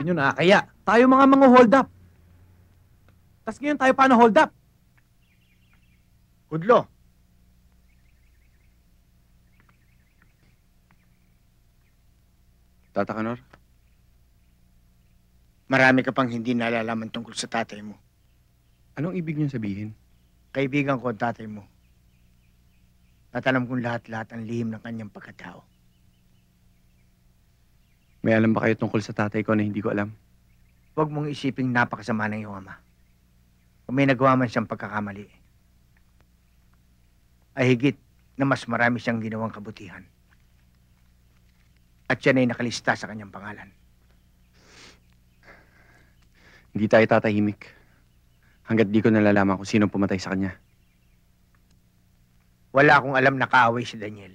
nyo nakakaya. Tayo mga hold up. Tapos ngayon tayo paano hold up? Hudlo. Tata Kanor? Marami ka pang hindi nalalaman tungkol sa tatay mo. Anong ibig niyong sabihin? Kaibigan ko ang tatay mo. At alam kong lahat-lahat ang lihim ng kanyang pagkatao. May alam ba kayo tungkol sa tatay ko na hindi ko alam? Huwag mong isiping napakasama ng iyong ama. Kung may nagawa man siyang pagkakamali, ay higit na mas marami siyang ginawang kabutihan. At siya ay nakalista sa kanyang pangalan. Hindi tayo tatahimik. Hanggat di ko nalalaman kung sino pumatay sa kanya. Wala akong alam na kaaway si Daniel.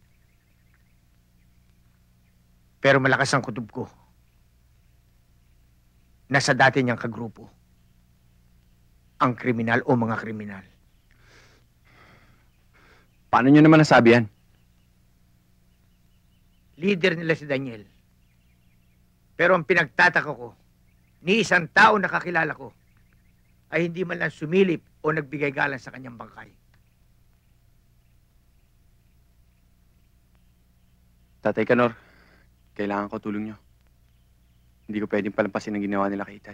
Pero malakas ang kutob ko. Nasa dati niyang kagrupo. Ang kriminal o mga kriminal. Paano niyo naman nasabi yan? Leader nila si Daniel. Pero ang pinagtataka ko, ni isang tao na kakilala ko, ay hindi man lang sumilip o nagbigay galang sa kanyang bangkay. Tatay Kanor, kailangan ko tulong niyo. Hindi ko pwedeng palampasin ang ginawa nila kay Itay.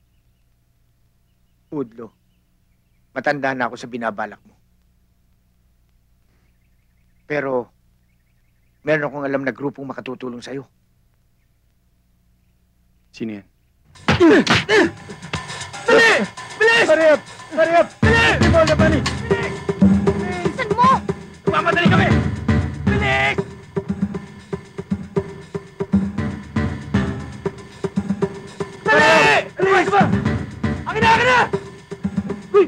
Udlo, matanda na ako sa binabalak mo. Pero, meron akong alam na grupong makatutulong sa'yo. Sino yan? Dali! Bilis! Hurry up! Hurry up! Hindi mo labanin! Bilisan mo! Mamadali kami! Bilis! Dali! Bilis ba? Akin na! Akin na! Uy!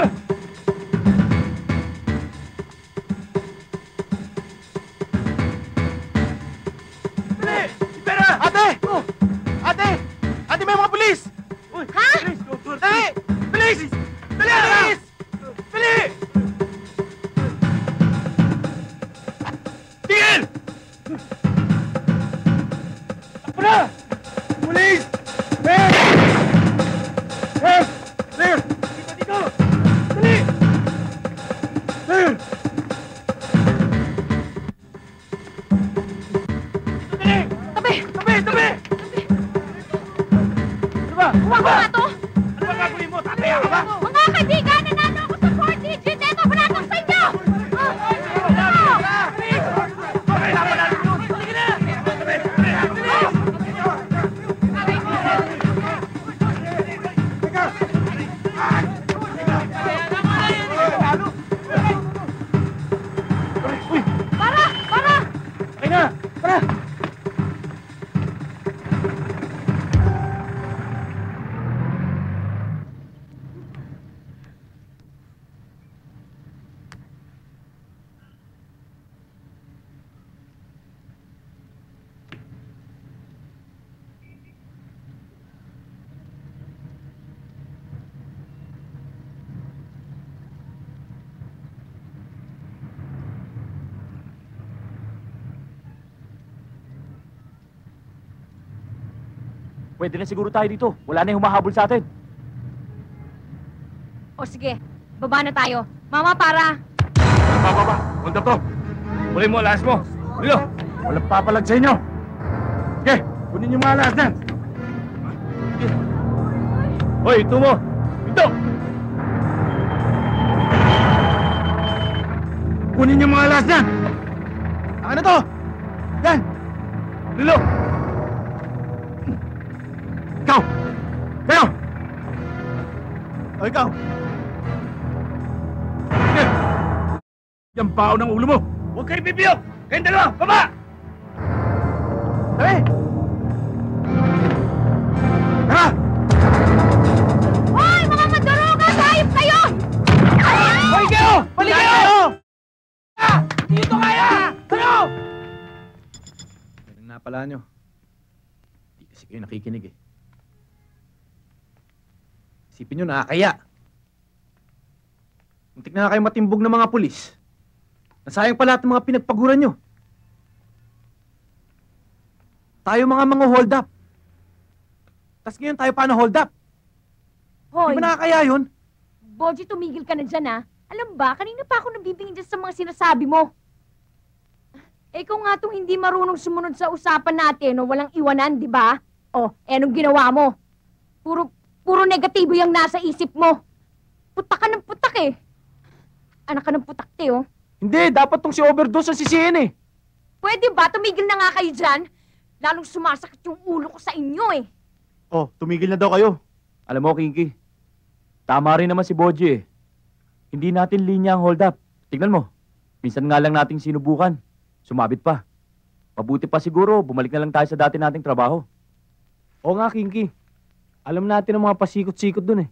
Dali! Pera! Ate! Ate! Ate, may mga pulis! Uy! Ha? Dali! Bilis! Dali! Bilis! Dali! Tigil! Takbo na! Pulis! Hey! Hey! Clear! Dito, dito! Dali! Clear! Dito, dali! Tabi! Tabi! Tabi! Ano ba? Huwag mo nga to! Ano ba gagawin mo? Tataya ka ba? Mga kaibigan, nanalo ako sa 4 digit! Eto, panatang sa inyo! Kailangan natin yun! Sige na! Para! Para! Okay na! Tara! Pwede na siguro tayo dito. Wala na yung humahabol sa atin. O sige, baba na tayo. Mama, para! Baba. Hold up to. Huli mo, alas mo. Dilo. Walang papalag sa inyo. Sige, kunin yung mga alas na. Hoy, ito mo. Ito. Kunin yung mga alas na. Akin na to. Yan. Dilo. Ikaw. Kayo. O, ikaw. Sige. Yung bao ng ulo mo. Huwag kayo bibiyok. Kayong dalawa, baba. Dali. Tara. Hoy, mga mandaroga! Sayop kayo! Hoy kayo! Balik kayo! Hindi ito kaya! Kayo! Ganun na pala nyo. Hindi kasi kayo nakikinig eh. Isipin nyo, nakakaya. Muntik na kayo matimbog ng mga pulis. Nasayang pa lahat ng mga pinagpaguran nyo. Tayo mga hold up. Tas ngayon tayo pa na hold up. Di Hoy, ba nakakaya yun? Boji, tumigil ka na dyan, ha? Alam ba, kanina pa ako nabibingin dyan sa mga sinasabi mo. Eh, kung nga itong hindi marunong sumunod sa usapan natin o walang iwanan, di ba? O, anong ginawa mo? Puro negatibo yung nasa isip mo. Putak ka ng putak eh. Anak ka ng putak, te, oh. Hindi, dapat tong si Overdose ang sisihin eh. Pwede ba? Tumigil na nga kayo dyan. Lalong sumasakit yung ulo ko sa inyo eh. Oh, tumigil na daw kayo. Alam mo, Kinky, tama rin naman si Boji eh. Hindi natin linya ang hold up. Tingnan mo, minsan nga lang nating sinubukan. Sumabit pa. Mabuti pa siguro, bumalik na lang tayo sa dati nating trabaho. Oo nga, Kinky. Alam natin ang mga pasikot-sikot dun eh.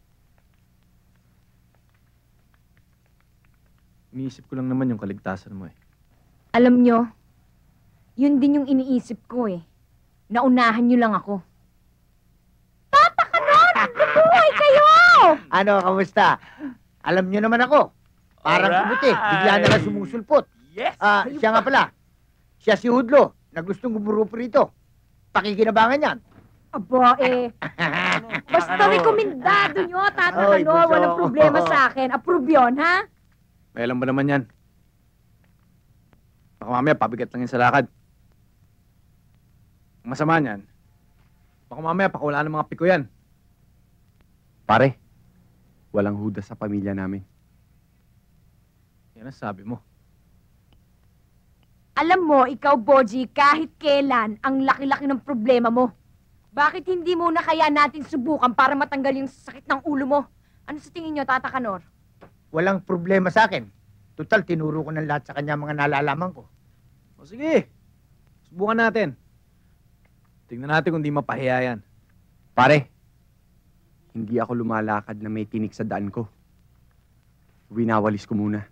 Iniisip ko lang naman yung kaligtasan mo eh. Alam nyo, yun din yung iniisip ko eh. Naunahan nyo lang ako. Tata ka nun! Buhay kayo! Ano, kamusta? Alam niyo naman ako. Parang Alright. kumuti. Bigla na lang sumusulpot. Yes! Siya nga pala. Siya si Hudlo na gustong gumurupo rito. Pakikinabangan yan. Aba eh, basta rekomendado nyo, Tata Oy, Kanor. bunso. Walang problema sa akin. Approve yun, ha? May alam ba naman yan? Baka mamaya pabigat lang yan sa lakad. Ang masama niyan, baka mamaya pakawala ng mga piko yan. Pare, walang huda sa pamilya namin. Yan ang sabi mo. Alam mo, ikaw, Boji, kahit kailan, ang laki-laki ng problema mo. Bakit hindi muna kaya natin subukan para matanggal yung sakit ng ulo mo? Ano sa tingin nyo, Tata Kanor? Walang problema sa akin. Total, tinuro ko ng lahat sa kanya mga nalalaman ko. O sige, subukan natin. Tingnan natin kung di mapahiya yan. Pare, hindi ako lumalakad na may tinik sa daan ko. Winawalis ko muna.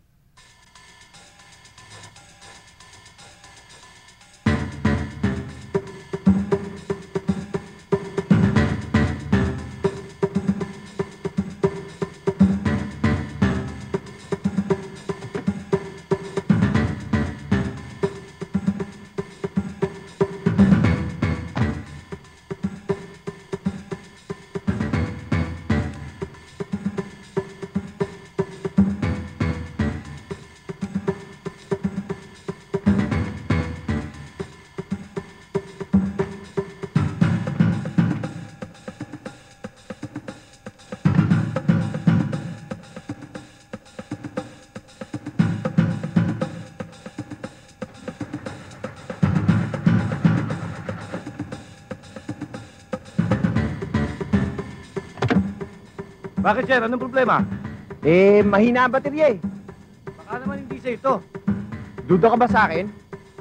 Bakit, Sir? Anong problema? Mahina ang baterya eh. Baka naman hindi sa ito. Duda ka ba sa akin?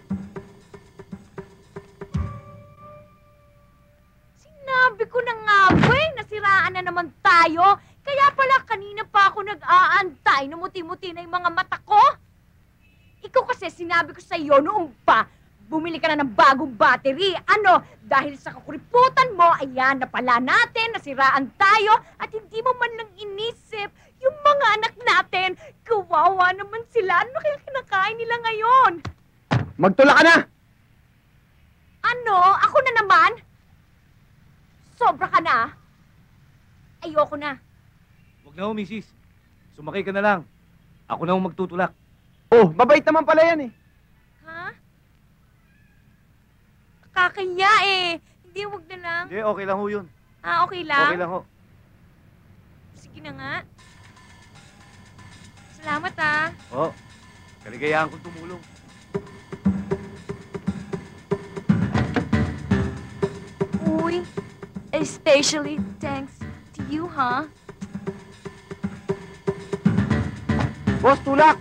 Sinabi ko na nga ba eh, nasiraan na naman tayo. Kaya pala kanina pa ako nag-aantay, numuti-muti na yung mga mata ko. Ikaw kasi sinabi ko sa iyo noong pa, bumili ka na ng bagong battery. Ano, dahil sa kakuriputan mo, ayan na pala natin, nasiraan tayo, at hindi mo man lang inisip yung mga anak natin. Kawawa naman sila. Ano kaya kinakain nila ngayon? Magtula ka na! Ano? Ako na naman? Sobra ka na? Ayoko na. Huwag na ho, misis. Sumakay ka na lang. Ako na ho magtutulak. Oh, mabait naman pala yan eh. Ha? Kakaya eh. Hindi, wag na lang. Hindi, okay lang ho yun. Ah, okay lang? Okay lang ho. Sige na nga. Salamat ah. Oo. Kaligayahan kong tumulong. Uy, especially thanks to you, huh? Boss, tulak!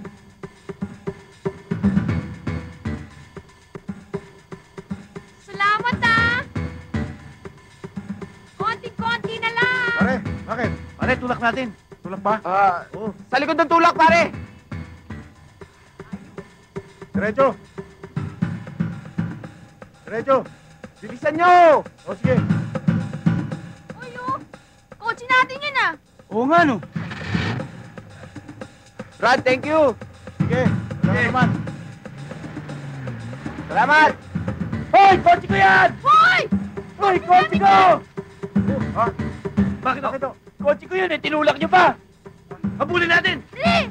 Salamat ah! Konti-konti na lang! Pare, bakit? Pare, tulak natin. Tulak ba? Oo. Sa likod ng tulak, pare! Diretso! Diretso! Bilisan nyo! O, sige. Uy, oh! Kotse natin yan ah! Oo nga, no? Brad, thank you! Sige. Salamat naman. Salamat! Hoy! Kotse ko yan! Hoy! Hoy, kotse ko! Ha? Bakit ako? Kotse ko yun eh, tinulak niyo pa! Habulin natin! Dali!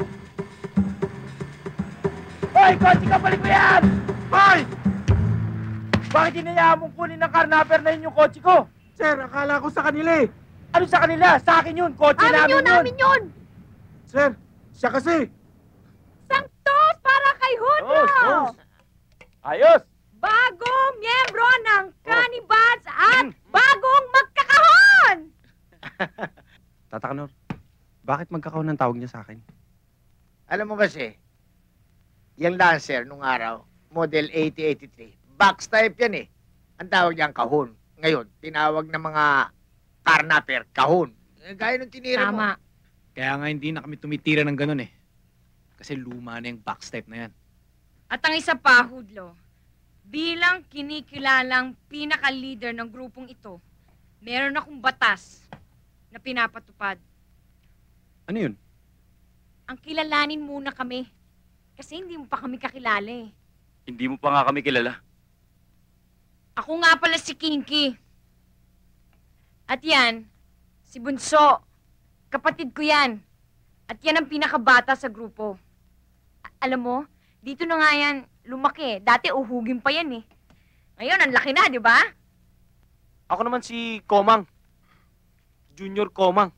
Hoy, kotse ka, balik mo yan! Hoy! Bakit hinayaan mong kunin ng karnaper na yun yung kotse ko? Sir, akala ko sa kanila eh. Ano sa kanila? Sa akin yun, kotse namin yun! Amin yun! Sir, siya kasi. Sanktos para kay Hudlo! Ayos! Bagong miyembro ng Cannibals at bagong magkakahon! Tata Kanor, bakit magkakaon ng tawag niya sa akin? Alam mo kasi, yung Lancer nung araw, model 8083, box type yan eh. Ang tawag niyan kahon. Ngayon, tinawag ng mga karnaper, kahon. Gaya nung tinira mo. Tama. Kaya nga hindi na kami tumitira ng ganun eh. Kasi luma na yung box type na yan. At ang isa pa, Hudlo, bilang kinikilalang pinaka-leader ng grupong ito, meron akong batas na pinapatupad. Ano yun? Ang kilalanin muna kami. Kasi hindi mo pa kami kakilala eh. Hindi mo pa nga kami kilala. Ako nga pala si Kinky. At yan, si Bunso. Kapatid ko yan. At yan ang pinakabata sa grupo. Alam mo, dito na nga yan lumaki. Dati uhugin pa yan eh. Ngayon, ang laki na, di ba? Ako naman si Komang. Junior Komang.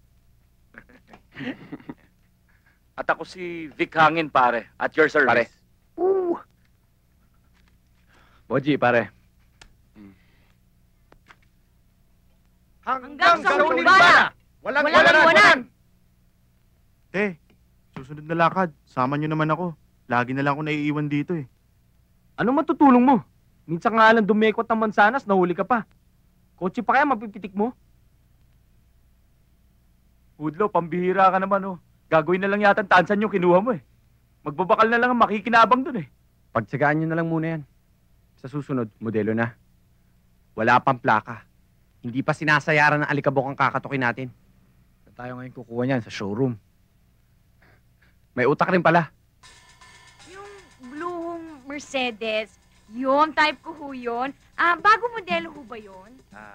At ako si Vic Hangin, pare. At your service. Pare. Boji, pare. Hanggang sa sa huling huling bala. bala. Walang Walang iwanan. Susunod na lakad. Sama nyo naman ako. Lagi na lang ako naiiwan dito eh. Anong matutulong mo? Minsan nga lang dumekot ng mansanas, nahuli ka pa. Kotse pa kaya mapipitik mo? Hudlo, pambihira ka naman oh. Gagawin na lang yata ang tansan yung kinuha mo eh. Magbabakal na lang ang makikinabang dun eh. Pagtsagaan nyo na lang muna yan. Sa susunod, modelo na. Wala pang plaka. Hindi pa sinasayaran ng alikabok ang kakatukin natin. Saan tayo ngayon kukuha niyan? Sa showroom. May utak rin pala. Yung bluhong Mercedes, yun, type ko ho yun. Bago modelo ho ba yun?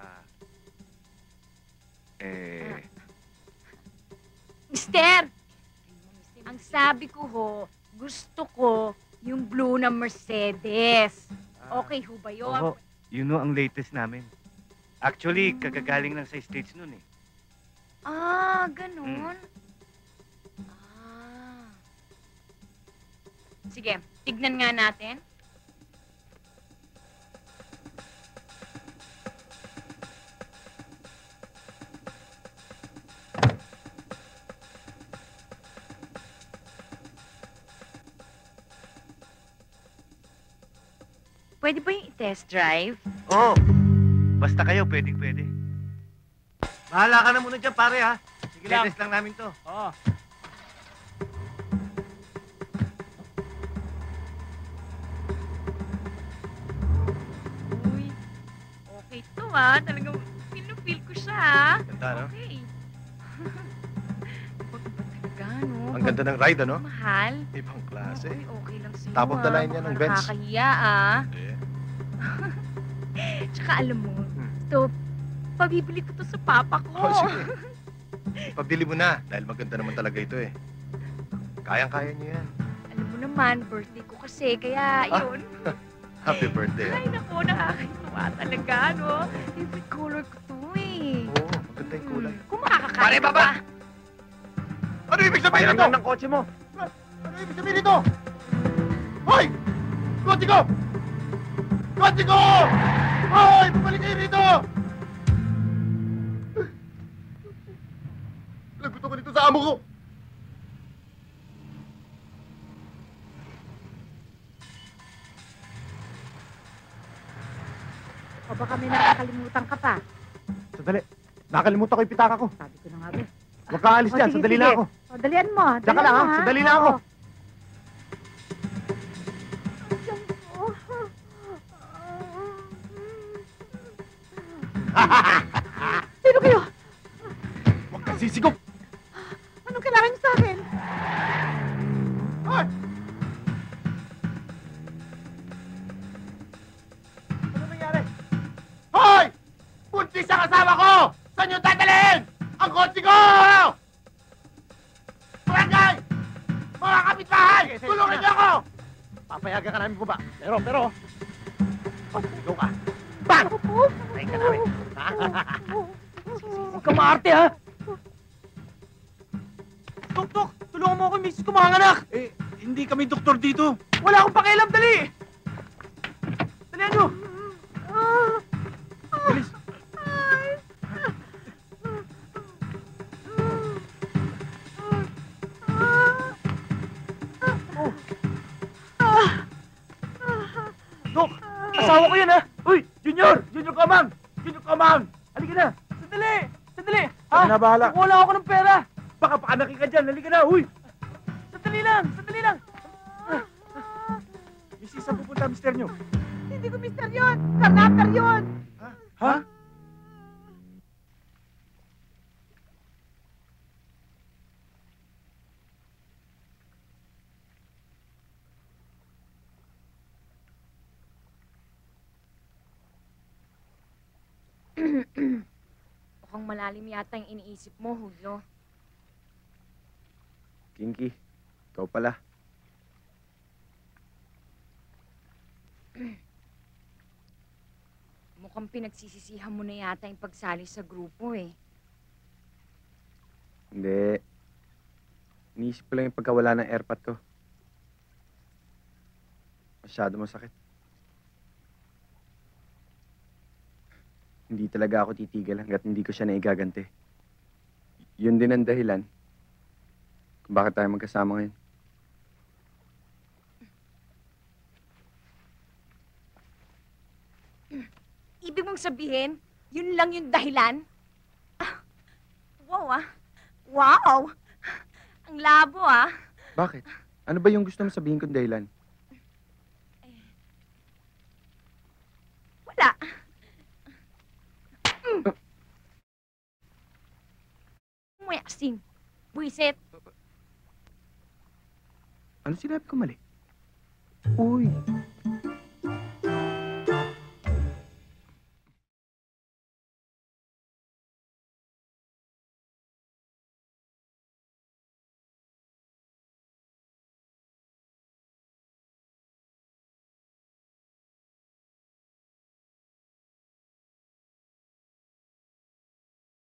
Mister! Ang sabi ko ho, gusto ko yung blue na Mercedes. Okay ho ba yun? Oo, yun o ang latest namin. Actually, kagagaling lang sa States nun eh. Ganun. Sige, tignan nga natin. Pwede ba yung i-test drive? Oo, basta kayo, pwede. Bahala ka na muna dyan, pare ha. Sige lang. Latest lang namin to. Oo. Uy, okay to talagang feel ko siya Ganda, no? Okay. Iba talaga, no? Ang ganda ng ride, ano? Mahal. Ibang klase. Uy, okay lang sa'yo. Top of the line yan ng Benz. Nakakahiya, Eh. Tsaka alam mo, ito, pabibili ko to sa papa ko. Oh, sige. Pabili mo na, dahil maganda naman talaga ito eh. Kayang-kaya niyo yan. Alam mo naman, birthday ko kasi, kaya yun. Happy birthday. Ay, naku, nakakatuwa talaga, no? Favorite color ko to eh. Oo, maganda yung kulay. Kung makakakain Pare, ka baba! ba? Ano ibig sabihin Pahiram nito? lang ng kotse mo. Ano ibig sabihin nito? Hoy! Kotse ko! Kotse ko! Hoy! Bumalik kayo rito! Lagot ako dito sa amo ko! O baka may nakakalimutan ka pa. Sandali. Nakalimutan ko yung pitaka ko. Sabi ko na nga ba. Huwag kang alis O, dyan. sige, Sandali sige. lang ako. O, dalian mo. Diyan ka lang, ha? Sandali lang ako. Sino kayo? Huwag kang sisigop! Anong kailangan niyo sa akin? Hoy! Ano nangyari? Hoy! Tulungan niyo ako! Papayagan ka namin bumaba. Pero, ikaw ka. Bang! Tayin ka namin. Ha? Huwag ka maarte, ha? Tok! Tulungan mo ako, misis ko mga anak! Eh, hindi kami doktor dito. Wala akong pakialam, dali! Dali nyo! Bilis! Dok! Asawa ko yan, ha? Uy! Junior! Junior Kamang! Junior Kamang! Halika na! Sandali! Sandali! Ha? Ako na bahala. Wala ako ng pera! Baka paanakin ka dyan! Halika na! Uy! Sandali lang! Sandali lang! Misis, saan pupunta mister niyo? Hindi ko mister yun! Karnaper yun! Ha? Mukhang malalim yata yung iniisip mo, Julio. Kinky, ikaw pala. Mukhang pinagsisisihan mo na yata yung pagsali sa grupo eh. Hindi. Iniisip ko lang yung pagkawala ng airpot ko. Masyado masakit. Hindi talaga ako titigil hanggat hindi ko siya naigaganti. Yun din ang dahilan kung bakit tayo magkasama ngayon. Ibig mong sabihin, yun lang yung dahilan? Ah, wow ah. Wow! Ang labo ah. Bakit? Ano ba yung gusto mo sabihin kong dahilan? Wala. May asin. Buisit. Ano sinabi ko mali? Uy,